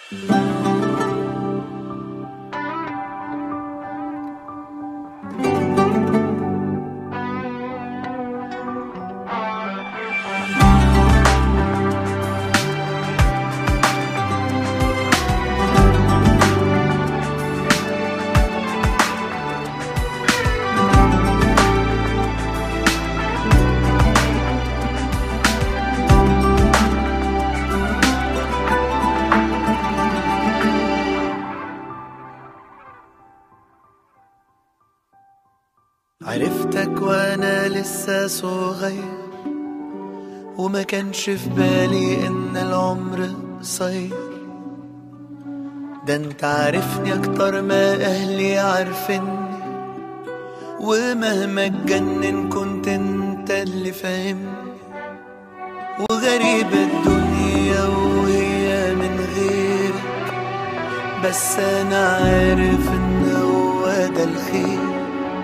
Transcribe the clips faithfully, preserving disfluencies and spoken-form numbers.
عرفتك وانا لسه صغير، وما كانش في بالي ان العمر قصير. ده انت عارفني اكتر ما اهلي عارفيني، ومهما اتجنن كنت انت اللي فاهمني. وغريب الدنيا وهي من غيرك، بس انا عارف ان هو ده الخير.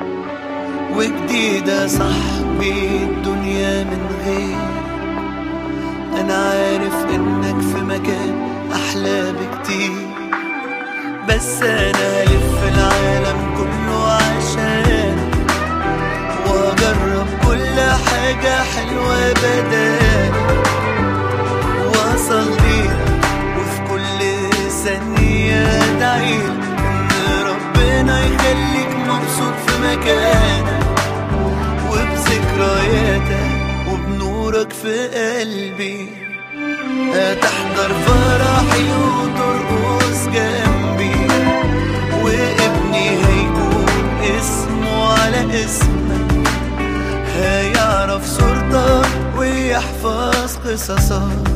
وجديدة صاحبي الدنيا من غير، أنا عارف إنك في مكان أحلى بكتير. بس أنا هلف العالم كله عشانك، وأجرب كل حاجة حلوة بدالك، وأصليلك وفي كل ثانية أدعيلك إن ربنا يخليك مبسوط في مكانك، وبذكرياتك وبنورك في قلبي. هتحضر فرحي وترقص جنبي، وابني هيكون اسمه على اسمك، هيعرف صورتك ويحفظ قصصك.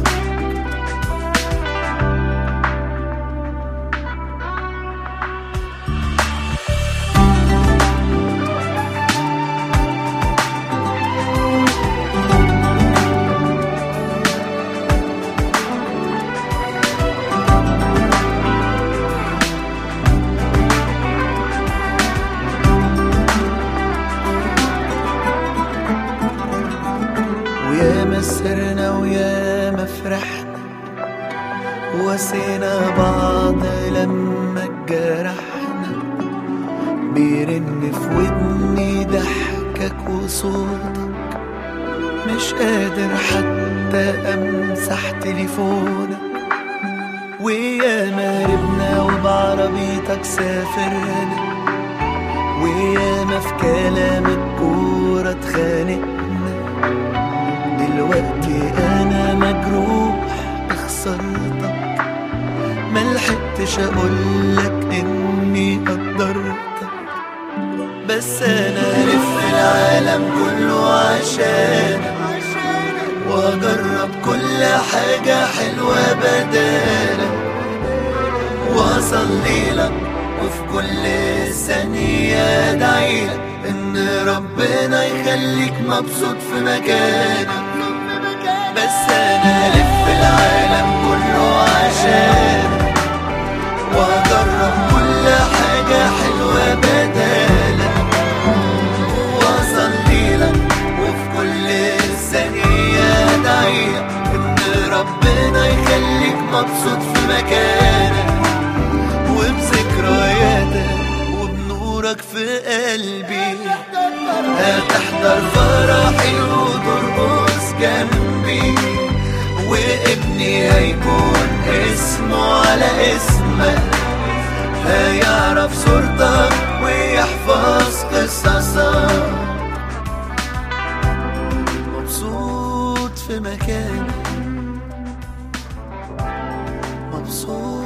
وياما سهرنا وياما فرحنا، وواسينا بعض لما اتجرحنا. بيرن في ودني ضحكك وصوتك، مش قادر حتى امسح تليفونك. وياما هربنا وبعربيتك سافرنا، وياما في كلام الكورة اتخانقنا. دلوقتي انا مجروح بخسارتك، ملحقتش اقولك اني قدرتك. بس انا الف العالم كله عشانك، واجرب كل حاجة حلوة بدالك، واصليلك وفي كل ثانية ادعيلك ان ربنا يخليك مبسوط في مكانك. بس انا الف العالم كله عشانك، واجرب كل حاجة حلوة بدالك، واصليلك وفي كل ثانية ادعيلك ان ربنا يخليك مبسوط في مكانك، وبذكرياتك وبنورك في قلبي. هتحضر فرحي وترقص جنبي، وابني هيكون اسمه على اسمك، هيعرف صورتك ويحفظ قصصك. مبسوط في مكانك، مبسوط